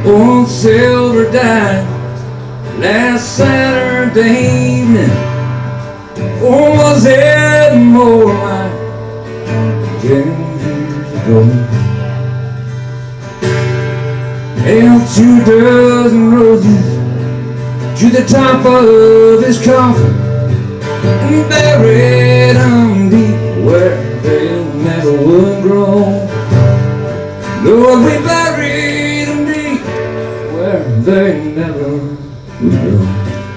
Old Silver died last Saturday evening. Or was it more like 10 years ago? Held 2 dozen roses to the top of his coffin and buried them deep where they never would grow. Lord, we buried them deep where they never would grow.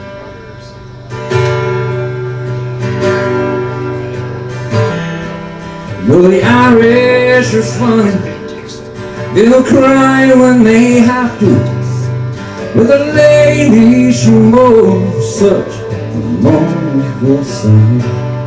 Though the Irish are funny, they'll cry when they have to, but the lady she wore such a mournful sight.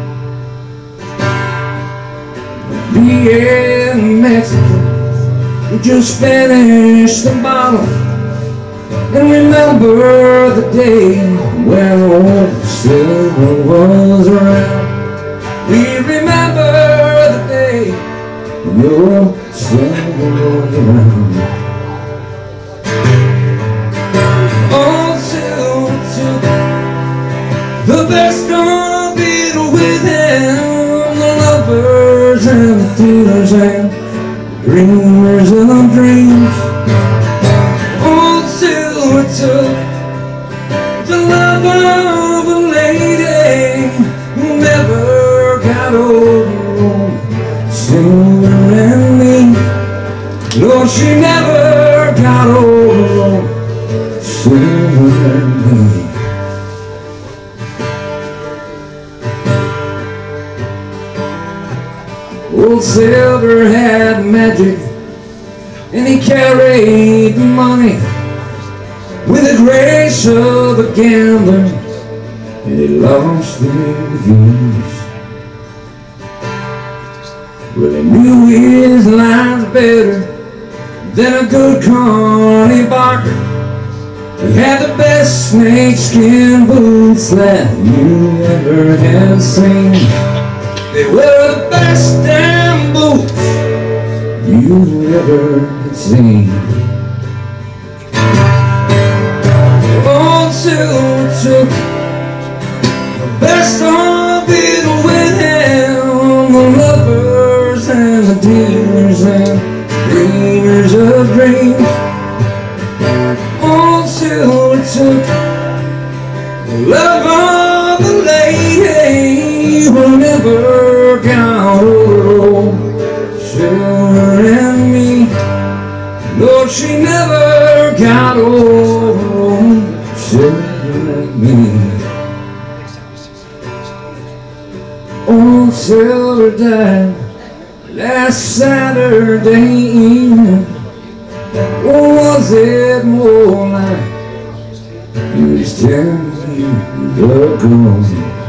Me in Mexico, we just finished the bottle and remember the day when old Silver was around. We remember the day when old Silver was around. Old Silver took the best of it with him, the lovers and the dealers and the dreamers of the dreams. Old Silver took the love of a lady who never got over Silver and me. Lord, she never got over Silver and me. Old Silver had magic and he carried money with the grace of a gambler, and he lost his views. Well, he knew his lines better than a good Connie Barker. He had the best snakeskin boots that you ever had seen. They were the best damn boots you ever had seen. Old Silver took the best of it with him, the lovers and the dealers and dreamers of dreams. Old Silver took the love of a lady who never got over Silver and me. Lord, she never got over Silver and me. Old Silver died last Saturday evening. Or was it more like he was 10 years ago?